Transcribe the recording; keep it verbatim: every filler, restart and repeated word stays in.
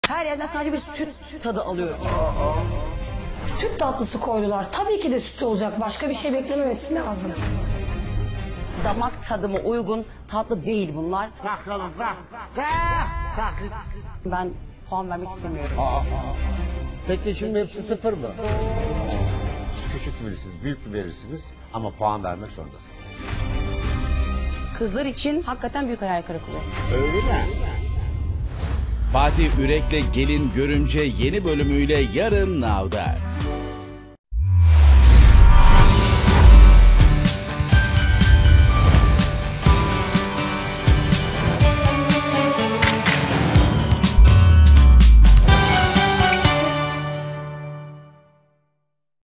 Her yerden sadece bir süt tadı alıyorum. Süt tatlısı koydular. Tabii ki de süt olacak. Başka bir şey beklememesi lazım. Damak tadıma uygun tatlı değil bunlar. Kalk oğlum kalk. Kalk. Kalk. Ben puan vermek istemiyorum. Aa, aa. Peki şimdi hepsi sıfır mı? Küçük mü verirsiniz, büyük mü verirsiniz ama puan vermek zorundasınız. Kızlar için hakikaten büyük hayal kırıklığı. Öyle mi? Fatih Ürek'le Gelin Görümce yeni bölümüyle yarın Nav'da.